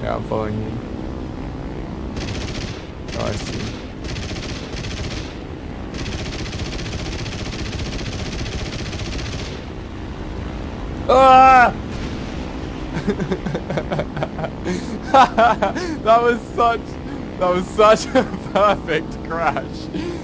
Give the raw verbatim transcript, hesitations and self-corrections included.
Yeah, I'm following you. Oh, I see. Ah! That was such, that was such a perfect crash.